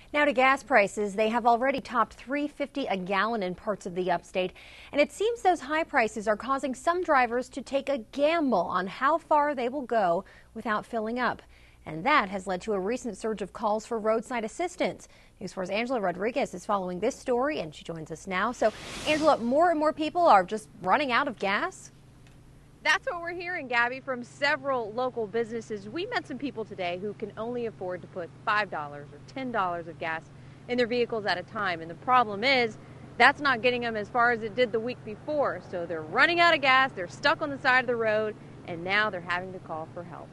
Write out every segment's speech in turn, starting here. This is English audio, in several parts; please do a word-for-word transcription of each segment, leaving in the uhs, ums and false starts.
Now to gas prices. They have already topped three dollars and fifty cents a gallon in parts of the upstate. And it seems those high prices are causing some drivers to take a gamble on how far they will go without filling up. And that has led to a recent surge of calls for roadside assistance. News four's Angela Rodriguez is following this story, and she joins us now. So, Angela, more and more people are just running out of gas? That's what we're hearing, Gabby, from several local businesses. We met some people today who can only afford to put five dollars or ten dollars of gas in their vehicles at a time. And the problem is that's not getting them as far as it did the week before. So they're running out of gas, they're stuck on the side of the road, and now they're having to call for help.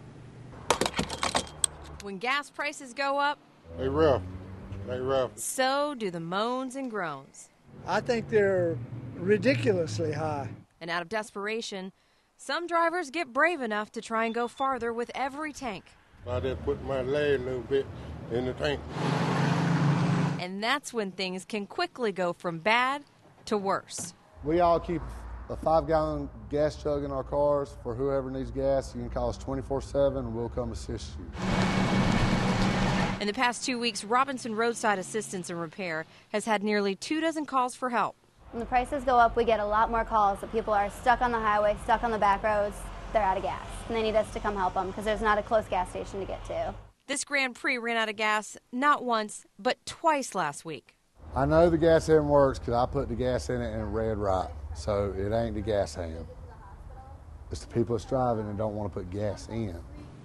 When gas prices go up, they rough. They rough. So do the moans and groans. I think they're ridiculously high. And out of desperation, some drivers get brave enough to try and go farther with every tank. I just put my leg a little bit in the tank. And that's when things can quickly go from bad to worse. We all keep a five-gallon gas jug in our cars for whoever needs gas. You can call us twenty-four seven and we'll come assist you. In the past two weeks, Robinson Roadside Assistance and Repair has had nearly two dozen calls for help. When the prices go up, we get a lot more calls that people are stuck on the highway, stuck on the back roads, they're out of gas, and they need us to come help them because there's not a close gas station to get to. This Grand Prix ran out of gas not once, but twice last week. I know the gas hand works because I put the gas in it and it read right, so it ain't the gas hand. It's the people that's driving and don't want to put gas in.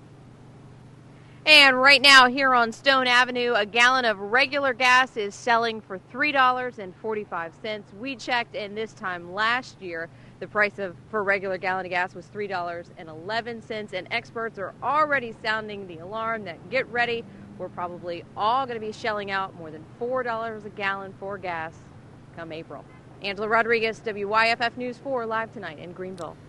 And right now here on Stone Avenue, a gallon of regular gas is selling for three dollars and forty-five cents. We checked, and this time last year, the price of for a regular gallon of gas was three dollars and eleven cents. And experts are already sounding the alarm that get ready. We're probably all going to be shelling out more than four dollars a gallon for gas come April. Angela Rodriguez, W Y F F News four, live tonight in Greenville.